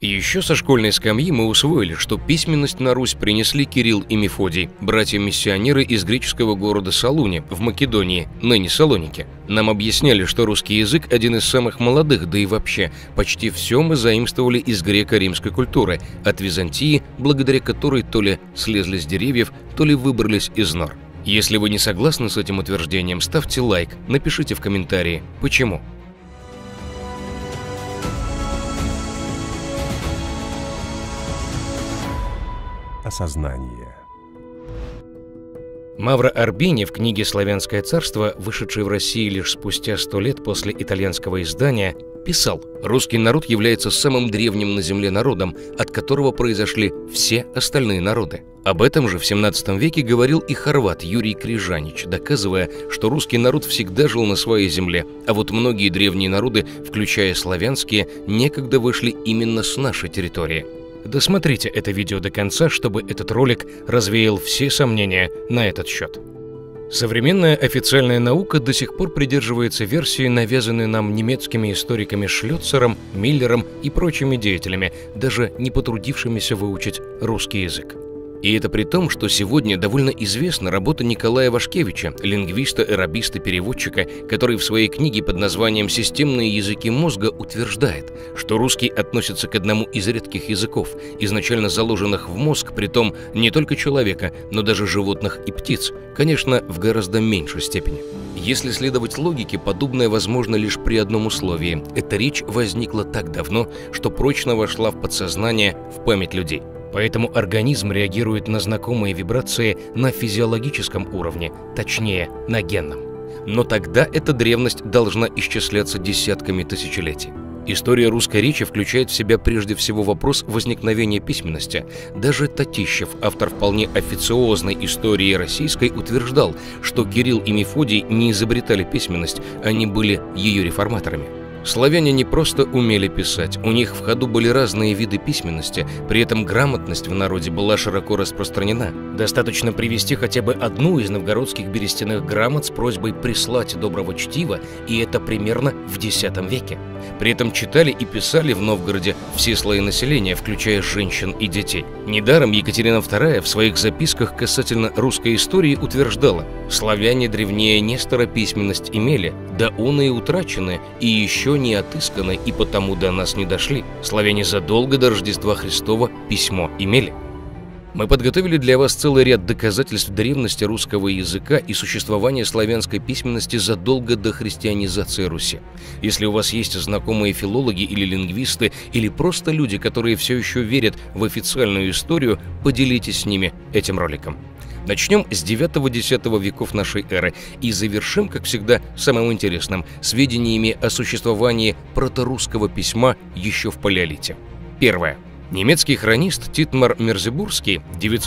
Еще со школьной скамьи мы усвоили, что письменность на Русь принесли Кирилл и Мефодий, братья-миссионеры из греческого города Салуни в Македонии, ныне Салоники. Нам объясняли, что русский язык один из самых молодых, да и вообще, почти все мы заимствовали из греко-римской культуры, от Византии, благодаря которой то ли слезли с деревьев, то ли выбрались из нор. Если вы не согласны с этим утверждением, ставьте лайк, напишите в комментарии, почему. Осознание. Мавро Арбини в книге «Славянское царство», вышедшей в России лишь спустя 100 лет после итальянского издания, писал: «Русский народ является самым древним на земле народом, от которого произошли все остальные народы». Об этом же в 17 веке говорил и хорват Юрий Крижанич, доказывая, что русский народ всегда жил на своей земле, а вот многие древние народы, включая славянские, некогда вышли именно с нашей территории. Досмотрите это видео до конца, чтобы этот ролик развеял все сомнения на этот счет. Современная официальная наука до сих пор придерживается версии, навязанной нам немецкими историками Шлёцером, Миллером и прочими деятелями, даже не потрудившимися выучить русский язык. И это при том, что сегодня довольно известна работа Николая Вашкевича, лингвиста, арабиста, переводчика, который в своей книге под названием «Системные языки мозга» утверждает, что русский относится к одному из редких языков, изначально заложенных в мозг, притом не только человека, но даже животных и птиц, конечно, в гораздо меньшей степени. Если следовать логике, подобное возможно лишь при одном условии – эта речь возникла так давно, что прочно вошла в подсознание, в память людей. Поэтому организм реагирует на знакомые вибрации на физиологическом уровне, точнее, на генном. Но тогда эта древность должна исчисляться десятками тысячелетий. История русской речи включает в себя прежде всего вопрос возникновения письменности. Даже Татищев, автор вполне официозной истории российской, утверждал, что Кирилл и Мефодий не изобретали письменность, они были ее реформаторами. Славяне не просто умели писать, у них в ходу были разные виды письменности, при этом грамотность в народе была широко распространена. Достаточно привести хотя бы одну из новгородских берестяных грамот с просьбой прислать доброго чтива, и это примерно в X веке. При этом читали и писали в Новгороде все слои населения, включая женщин и детей. Недаром Екатерина II в своих записках касательно русской истории утверждала: «Славяне древнее Нестора письменность имели, да оно и утрачены, и еще не отысканы, и потому до нас не дошли. Славяне задолго до Рождества Христова письмо имели». Мы подготовили для вас целый ряд доказательств древности русского языка и существования славянской письменности задолго до христианизации Руси. Если у вас есть знакомые филологи или лингвисты, или просто люди, которые все еще верят в официальную историю, поделитесь с ними этим роликом. Начнем с 9-10 веков нашей эры и завершим, как всегда, самым интересным – сведениями о существовании проторусского письма еще в палеолите. Первое. Немецкий хронист Титмар Мерзебургский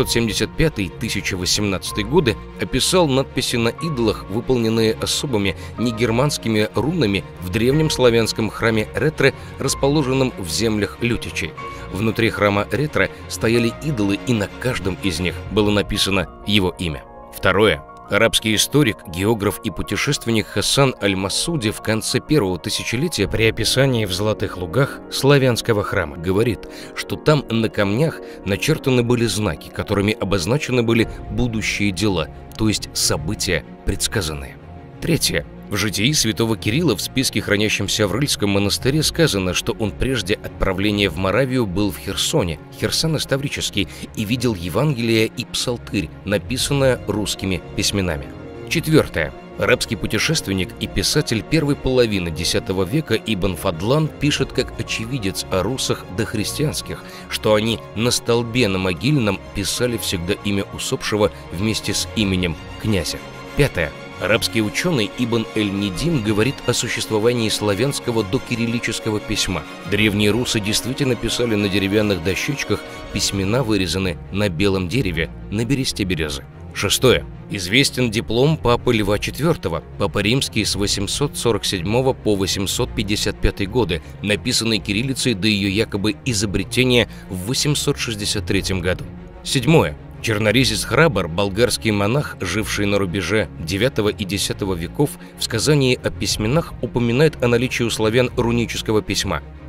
975-1018 годы описал надписи на идолах, выполненные особыми негерманскими рунами в древнем славянском храме Ретре, расположенном в землях Лютичей. Внутри храма Ретре стояли идолы, и на каждом из них было написано его имя. Второе. Арабский историк, географ и путешественник Хасан аль-Масуди в конце первого тысячелетия при описании в Золотых лугах славянского храма говорит, что там на камнях начертаны были знаки, которыми обозначены были будущие дела, то есть события предсказанные. Третье. В житии святого Кирилла в списке, хранящемся в Рыльском монастыре, сказано, что он прежде отправления в Моравию был в Херсоне, Херсон Ставрический, и видел Евангелие и Псалтырь, написанное русскими письменами. Четвертое. Арабский путешественник и писатель первой половины X века Ибн Фадлан пишет как очевидец о русах дохристианских, что они на столбе на могильном писали всегда имя усопшего вместе с именем князя. Пятое. Арабский ученый Ибн эль-Нидим говорит о существовании славянского докириллического письма. Древние русы действительно писали на деревянных дощечках, письмена вырезаны на белом дереве, на бересте березы. Шестое. Известен диплом папы Льва IV, папа римский с 847 по 855 годы, написанный кириллицей до ее якобы изобретения в 863 году. Седьмое. Черноризец Храбр, болгарский монах, живший на рубеже IX и X веков, в сказании о письменах упоминает о наличии у славян рунического письма.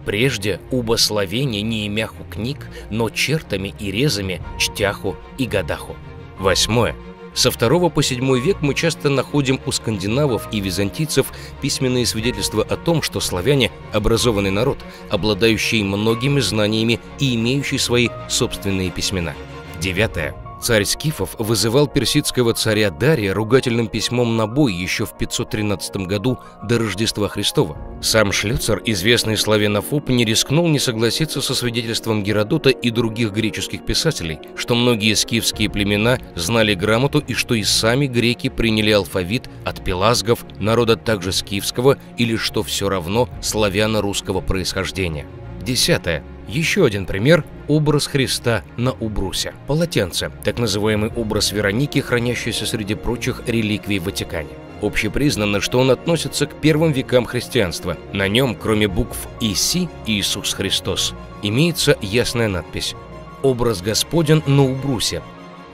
Прежде уба славяне не имяху книг, но чертами и резами чтяху и гадаху. 8. Со II по VII век мы часто находим у скандинавов и византийцев письменные свидетельства о том, что славяне – образованный народ, обладающий многими знаниями и имеющий свои собственные письмена. 9. Царь скифов вызывал персидского царя Дария ругательным письмом на бой еще в 513 году до Рождества Христова. Сам Шлёцер, известный славянофоб, не рискнул не согласиться со свидетельством Геродота и других греческих писателей, что многие скифские племена знали грамоту и что и сами греки приняли алфавит от пелазгов, народа также скифского, или, что все равно, славяно-русского происхождения. 10. Еще один пример – образ Христа на убрусе. Полотенце – так называемый образ Вероники, хранящийся среди прочих реликвий в Ватикане. Общепризнано, что он относится к первым векам христианства. На нем, кроме букв «Иси» – Иисус Христос, имеется ясная надпись «Образ Господен на убрусе».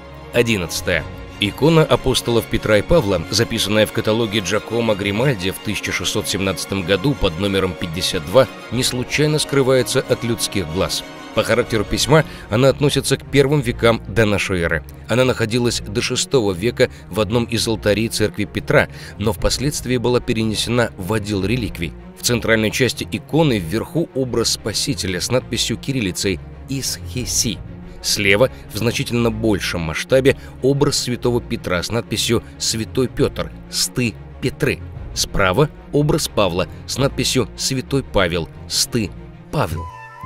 11. Икона апостолов Петра и Павла, записанная в каталоге Джакомо Гримальди в 1617 году под номером 52, не случайно скрывается от людских глаз. По характеру письма она относится к первым векам до нашей эры. Она находилась до VI века в одном из алтарей церкви Петра, но впоследствии была перенесена в отдел реликвий. В центральной части иконы вверху образ Спасителя с надписью кириллицей «Исхиси». Слева, в значительно большем масштабе, образ святого Петра с надписью «Святой Петр», «Сты Петры». Справа образ Павла с надписью «Святой Павел», «Сты Павел».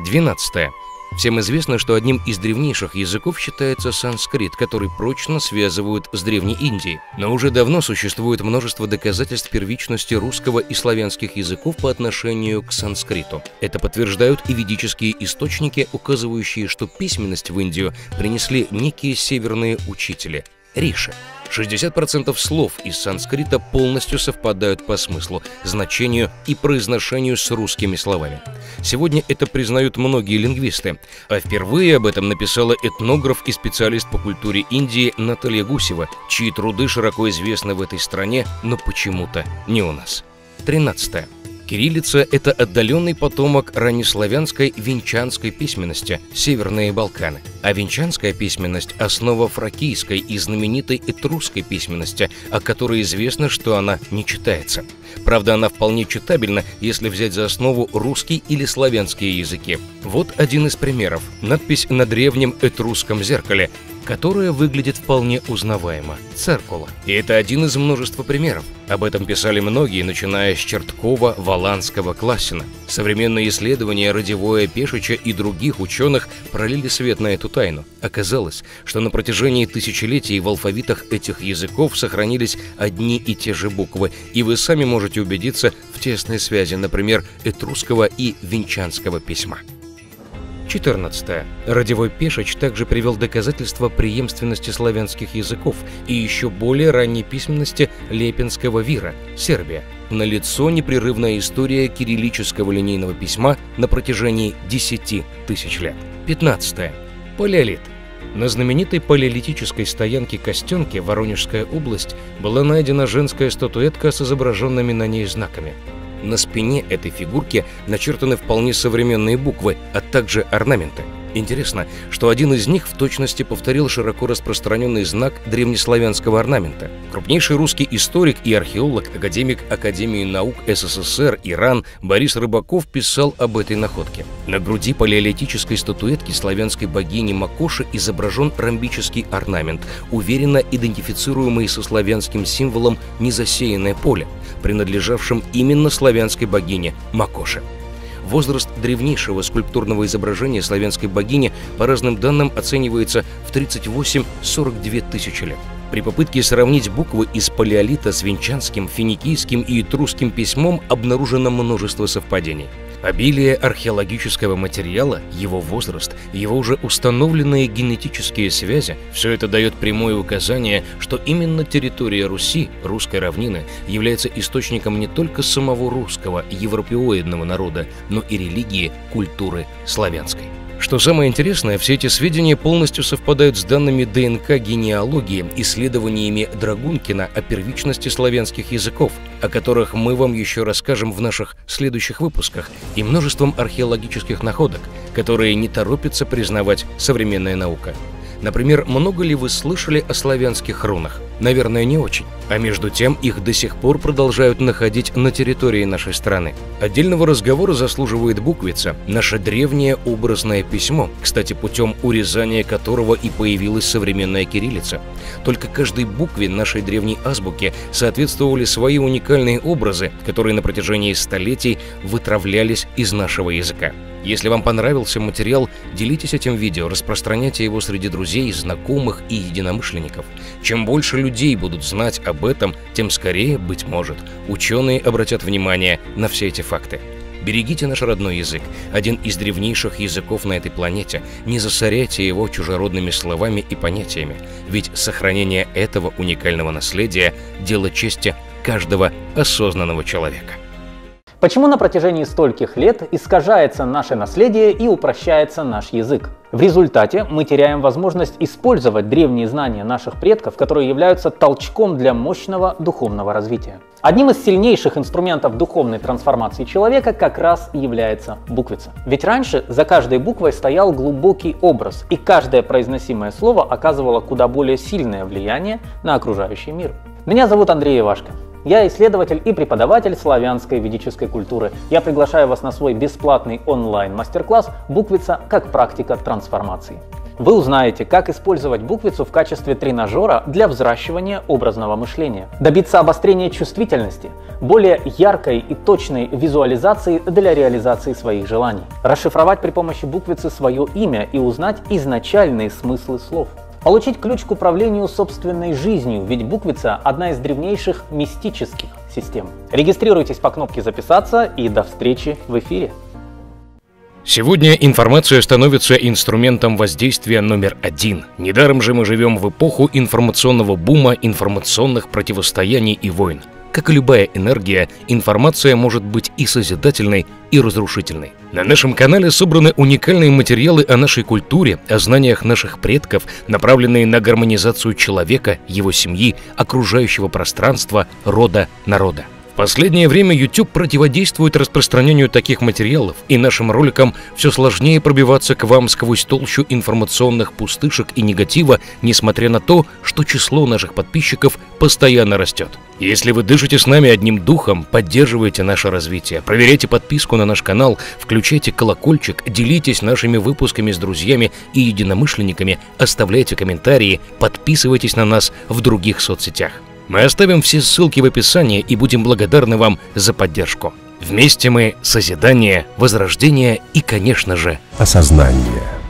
12. Всем известно, что одним из древнейших языков считается санскрит, который прочно связывают с Древней Индией. Но уже давно существует множество доказательств первичности русского и славянских языков по отношению к санскриту. Это подтверждают и ведические источники, указывающие, что письменность в Индию принесли некие северные учители – риши. 60% слов из санскрита полностью совпадают по смыслу, значению и произношению с русскими словами. Сегодня это признают многие лингвисты, а впервые об этом написала этнограф и специалист по культуре Индии Наталья Гусева, чьи труды широко известны в этой стране, но почему-то не у нас. 13. Кириллица – это отдаленный потомок раннеславянской венчанской письменности, Северные Балканы. А венчанская письменность – основа фракийской и знаменитой этрусской письменности, о которой известно, что она не читается. Правда, она вполне читабельна, если взять за основу русский или славянские языки. Вот один из примеров – надпись на древнем этрусском зеркале, которая выглядит вполне узнаваемо – «Церкула». И это один из множества примеров. Об этом писали многие, начиная с Черткова, Воланского, Классина. Современные исследования Радивоя, Пешича и других ученых пролили свет на эту тайну. Оказалось, что на протяжении тысячелетий в алфавитах этих языков сохранились одни и те же буквы, и вы сами можете убедиться в тесной связи, например, этрусского и венчанского письма. 14. Радивой Пешич также привел доказательства преемственности славянских языков и еще более ранней письменности Лепинского вира, Сербия. Налицо непрерывная история кириллического линейного письма на протяжении 10 тысяч лет. 15. Палеолит. На знаменитой палеолитической стоянке Костенки, Воронежская область, была найдена женская статуэтка с изображенными на ней знаками. На спине этой фигурки начертаны вполне современные буквы, а также орнаменты. Интересно, что один из них в точности повторил широко распространенный знак древнеславянского орнамента. Крупнейший русский историк и археолог, академик Академии наук СССР ИРАН Борис Рыбаков писал об этой находке. На груди палеолитической статуэтки славянской богини Макоши изображен ромбический орнамент, уверенно идентифицируемый со славянским символом «незасеянное поле», принадлежавшим именно славянской богине Макоши. Возраст древнейшего скульптурного изображения славянской богини по разным данным оценивается в 38-42 тысячи лет. При попытке сравнить буквы из палеолита с венчанским, финикийским и этрусским письмом обнаружено множество совпадений. Обилие археологического материала, его возраст, его уже установленные генетические связи – все это дает прямое указание, что именно территория Руси, русской равнины, является источником не только самого русского, европеоидного народа, но и религии, культуры славянской. Что самое интересное, все эти сведения полностью совпадают с данными ДНК-генеалогии, исследованиями Драгункина о первичности славянских языков, о которых мы вам еще расскажем в наших следующих выпусках, и множеством археологических находок, которые не торопится признавать современная наука. Например, много ли вы слышали о славянских рунах? Наверное, не очень. А между тем, их до сих пор продолжают находить на территории нашей страны. Отдельного разговора заслуживает буквица, наше древнее образное письмо, кстати, путем урезания которого и появилась современная кириллица. Только каждой букве нашей древней азбуки соответствовали свои уникальные образы, которые на протяжении столетий вытравлялись из нашего языка. Если вам понравился материал, делитесь этим видео, распространяйте его среди друзей, знакомых и единомышленников. Чем больше людей будут знать об этом, тем скорее, быть может, ученые обратят внимание на все эти факты. Берегите наш родной язык, один из древнейших языков на этой планете. Не засоряйте его чужеродными словами и понятиями, ведь сохранение этого уникального наследия – дело чести каждого осознанного человека. Почему на протяжении стольких лет искажается наше наследие и упрощается наш язык? В результате мы теряем возможность использовать древние знания наших предков, которые являются толчком для мощного духовного развития. Одним из сильнейших инструментов духовной трансформации человека как раз является буквица. Ведь раньше за каждой буквой стоял глубокий образ, и каждое произносимое слово оказывало куда более сильное влияние на окружающий мир. Меня зовут Андрей Ивашко. Я исследователь и преподаватель славянской ведической культуры. Я приглашаю вас на свой бесплатный онлайн-мастер-класс «Буквица как практика трансформации». Вы узнаете, как использовать буквицу в качестве тренажера для взращивания образного мышления, добиться обострения чувствительности, более яркой и точной визуализации для реализации своих желаний, расшифровать при помощи буквицы свое имя и узнать изначальные смыслы слов. Получить ключ к управлению собственной жизнью, ведь буквица – одна из древнейших мистических систем. Регистрируйтесь по кнопке «Записаться» и до встречи в эфире. Сегодня информация становится инструментом воздействия номер один. Недаром же мы живем в эпоху информационного бума, информационных противостояний и войн. Как и любая энергия, информация может быть и созидательной, и разрушительной. На нашем канале собраны уникальные материалы о нашей культуре, о знаниях наших предков, направленные на гармонизацию человека, его семьи, окружающего пространства, рода, народа. В последнее время YouTube противодействует распространению таких материалов, и нашим роликам все сложнее пробиваться к вам сквозь толщу информационных пустышек и негатива, несмотря на то, что число наших подписчиков постоянно растет. Если вы дышите с нами одним духом, поддерживайте наше развитие, проверяйте подписку на наш канал, включайте колокольчик, делитесь нашими выпусками с друзьями и единомышленниками, оставляйте комментарии, подписывайтесь на нас в других соцсетях. Мы оставим все ссылки в описании и будем благодарны вам за поддержку. Вместе мы — созидание, возрождение и, конечно же, осознание.